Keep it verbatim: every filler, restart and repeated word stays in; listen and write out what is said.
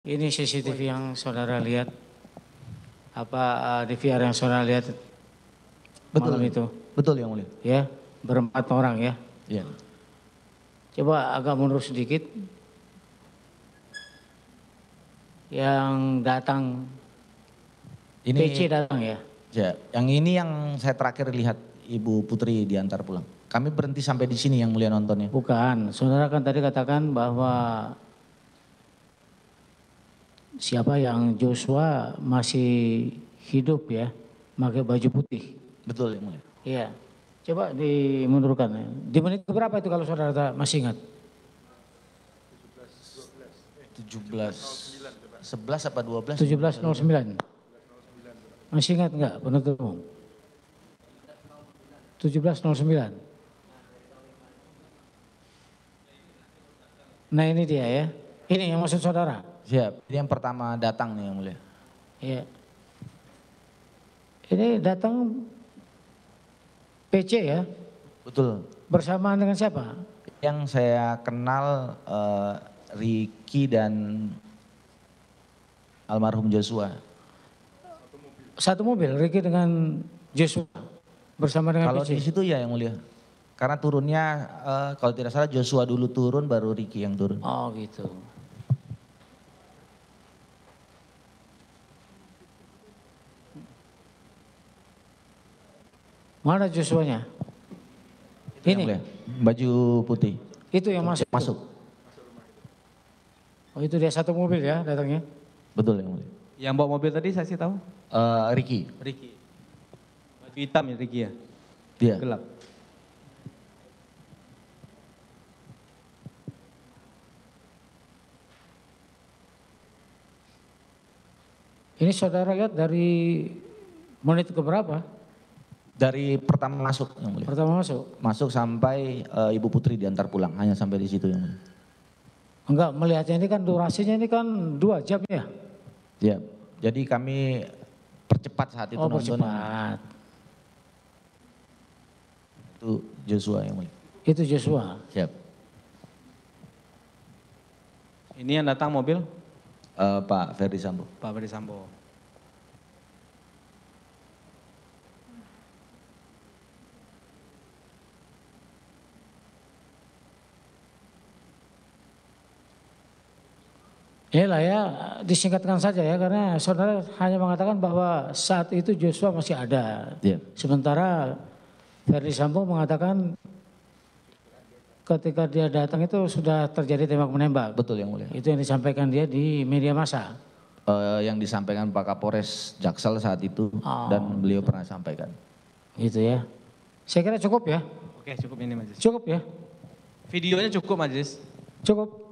Ini C C T V yang saudara lihat, apa uh, D V R yang saudara lihat Betul, malam itu? betul yang mulia. Ya, berempat orang ya. Iya. Coba agak mundur sedikit. Yang datang, Ini P C datang ya? Ya, yang ini yang saya terakhir lihat Ibu Putri diantar pulang. Kami berhenti sampai di sini yang mulia nontonnya. Bukan, saudara kan tadi katakan bahwa siapa yang Joshua masih hidup ya, pakai baju putih. Betul yang mulia. Iya, coba dimundurkan. Di menit berapa itu kalau saudara masih ingat? tujuh belas, sebelas apa dua belas? tujuh belas nol sembilan. Masih ingat enggak penuntut umum? tujuh belas nol sembilan. Nah ini dia ya, ini yang maksud saudara. Siap, ini yang pertama datang nih yang mulia. Iya. Ini datang P C ya? Betul. Bersamaan dengan siapa? Yang saya kenal uh, Ricky dan almarhum Joshua. Satu mobil, Ricky dengan Joshua bersama dengan Kalau P C? di situ ya yang mulia. Karena turunnya uh, kalau tidak salah Joshua dulu turun baru Ricky yang turun. Oh gitu. Mana Joshua-nya? Ini? Mulia. Baju putih. Itu yang masuk? Masuk. Oh itu dia satu mobil ya datangnya? Betul yang mulia. Yang bawa mobil tadi saksi tahu? Uh, Ricky. Ricky. Baju hitam ya Ricky ya? Dia. Gelap. Ini saudara lihat dari menit ke berapa? Dari pertama masuk yang mulia. Pertama masuk? Masuk sampai uh, Ibu Putri diantar pulang, hanya sampai di situ yang mulia. Enggak, melihatnya ini kan durasinya ini kan dua jam ya? Ya, jadi kami percepat saat itu oh, nonton. percepat. Itu Joshua yang mulia. Itu Joshua. Siap. Ini yang datang mobil? Uh, Pak Ferdi Sambo. Pak Ferdi Sambo. Inilah ya, disingkatkan saja ya, karena saudara hanya mengatakan bahwa saat itu Joshua masih ada. Yeah. Sementara Ferdi Sambo mengatakan ketika dia datang itu sudah terjadi tembak menembak. Betul yang mulia. Itu yang disampaikan dia di media massa. Uh, yang disampaikan Pak Kapolres Jaksel saat itu oh. dan beliau pernah sampaikan. Gitu ya. Saya kira cukup ya. Oke cukup ini majelis. Cukup ya. Videonya cukup majelis. Cukup.